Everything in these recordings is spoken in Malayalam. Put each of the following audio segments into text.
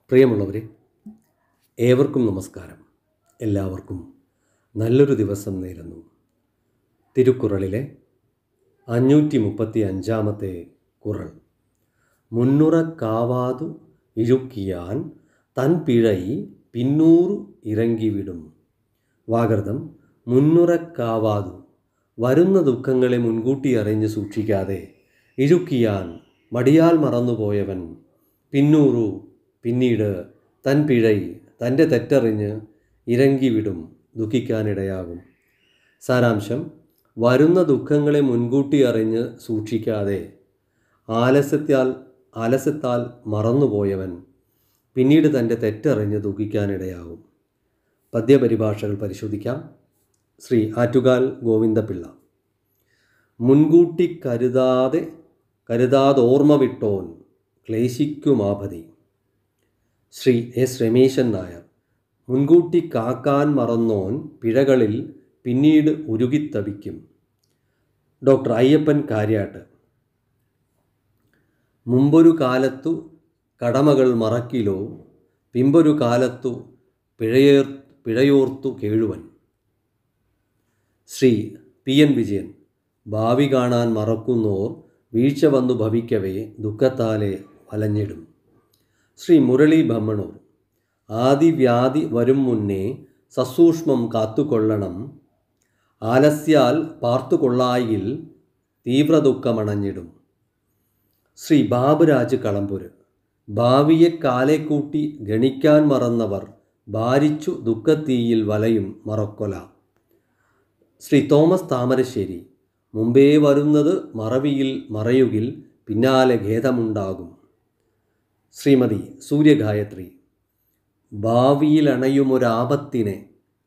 പ്രിയമുള്ളവരെ, ഏവർക്കും നമസ്കാരം. എല്ലാവർക്കും നല്ലൊരു ദിവസം നേരുന്നു. തിരുക്കുറളിലെ 535 കുറൾ. മുന്നുറക്കാവാതു ഇഴുക്കിയാൻ തൻ പിഴൈ പിന്നൂറു ഇറങ്ങിവിടും. വാകൃതം: മുന്നുറക്കാവാതു, വരുന്ന ദുഃഖങ്ങളെ മുൻകൂട്ടി അറിഞ്ഞ് സൂക്ഷിക്കാതെ ഇഴുക്കിയാൻ, മടിയാൽ മറന്നുപോയവൻ, പിന്നൂറു, പിന്നീട്, തൻ പിഴൈ, തൻ്റെ തെറ്ററിഞ്ഞ്, ഇറങ്ങിവിടും, ദുഃഖിക്കാനിടയാകും. സാരാംശം: വരുന്ന ദുഃഖങ്ങളെ മുൻകൂട്ടി അറിഞ്ഞ് സൂക്ഷിക്കാതെ ആലസ്യത്താൽ മറന്നുപോയവൻ പിന്നീട് തൻ്റെ തെറ്ററിഞ്ഞ് ദുഃഖിക്കാനിടയാകും. പദ്യപരിഭാഷകൾ പരിശോധിക്കാം. ശ്രീ ആറ്റുകാൽ ഗോവിന്ദപിള്ള. മുൻകൂട്ടി കരുതാതോർമ്മ വിട്ടോൻ ക്ലേശിക്കുമാപതി. ശ്രീ എസ് രമേശൻ നായർ. മുൻകൂട്ടി കാക്കാൻ മറന്നോൻ പിഴകളിൽ പിന്നീട് ഉരുകിത്തപിക്കും. ഡോക്ടർ അയ്യപ്പൻ കാര്യാട്ട്. മുമ്പൊരു കാലത്തു കടമകൾ മറക്കിലോ, പിമ്പൊരു കാലത്തു പിഴയോർത്തു കേഴുവൻ. Shri P N Vijayan. ഭാവി കാണാൻ മറക്കുന്നോർ വീഴ്ച വന്നു ഭവിക്കവേ ദുഃഖത്താലെ വലഞ്ഞിടും. ശ്രീ മുരളി ബമ്മണൂർ. ആദിവ്യാധി വരും മുന്നേ സസൂക്ഷ്മം കാത്തുകൊള്ളണം, ആലസ്യാൽ പാർത്തുകൊള്ളായിൽ തീവ്രദുഃഖമണഞ്ഞിടും. ശ്രീ ബാബുരാജ് കളമ്പുര്. ഭാവിയെ കാലേക്കൂട്ടി ഗണിക്കാൻ മറന്നവർ ഭാരിച്ചു ദുഃഖത്തീയിൽ വലയും മറക്കൊല. ശ്രീ തോമസ് താമരശ്ശേരി. മുമ്പേ വരുന്നത് മറവിയിൽ മറയുകിൽ പിന്നാലെ ഖേദമുണ്ടാകും. ശ്രീമതി സൂര്യഗായത്രി. ഭാവിയിലണയുമൊരാപത്തിനെ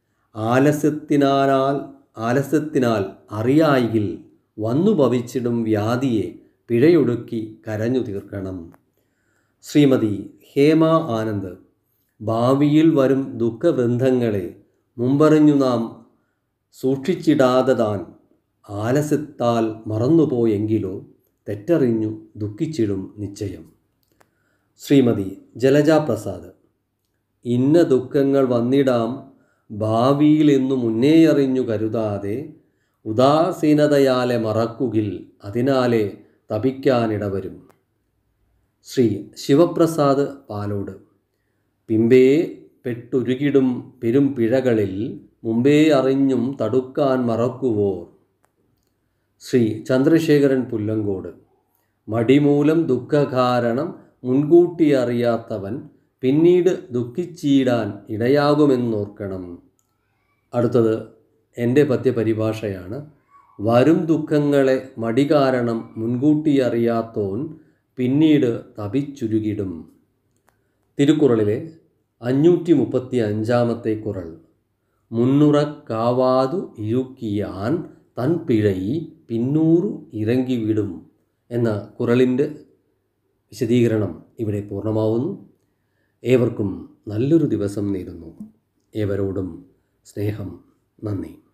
ആലസ്യത്തിനാൽ അറിയായിൽ വന്നു ഭവിച്ചിടും വ്യാധിയെ പിഴയൊടുക്കി കരഞ്ഞു തീർക്കണം. ശ്രീമതി ഹേമ ആനന്ദ്. ഭാവിയിൽ വരും ദുഃഖവൃന്ദങ്ങളെ മുമ്പറിഞ്ഞു നാം സൂക്ഷിച്ചിടാതെ ആലസ്യത്താൽ മറന്നുപോയെങ്കിലോ തെറ്ററിഞ്ഞു ദുഃഖിച്ചിടും നിശ്ചയം. ശ്രീമതി ജലജ പ്രസാദ്. ഇന്ന ദുഃഖങ്ങൾ വന്നിടാം ഭാവിയിലെന്നു മുന്നേയറിഞ്ഞു കരുതാതെ ഉദാസീനതയാലെ മറക്കുകിൽ അതിനാലെ തപിക്കാനിടവരും. ശ്രീ ശിവപ്രസാദ് പാലോട്. പിമ്പേ പെട്ടുരുകിടും പെരും പിഴകളിൽ മുമ്പേ അറിഞ്ഞും തടുക്കാൻ മറക്കുവോർ. ശ്രീ ചന്ദ്രശേഖരൻ പുല്ലങ്കോട്. മടിമൂലം ദുഃഖകാരണം മുൻകൂട്ടി അറിയാത്തവൻ പിന്നീട് ദുഃഖിച്ചീടാൻ ഇടയാകുമെന്നോർക്കണം. അടുത്തത് എൻ്റെ പദ്യപരിഭാഷയാണ്. വരും ദുഃഖങ്ങളെ മടി കാരണം മുൻകൂട്ടി അറിയാത്തോൻ പിന്നീട് തപിച്ചുരുകിടും. തിരുക്കുറളിലെ 535 കുറൾ. മുന്നുറക്കാവാതു ഇഴുക്കിയാൻ തൻ പിഴൈ പിന്നൂറു ഇറങ്ങിവിടും എന്ന കുറളിൻ്റെ വിശദീകരണം ഇവിടെ പൂർണ്ണമാവുന്നു. ഏവർക്കും നല്ലൊരു ദിവസം നേരുന്നു. ഏവരോടും സ്നേഹം. നന്ദി.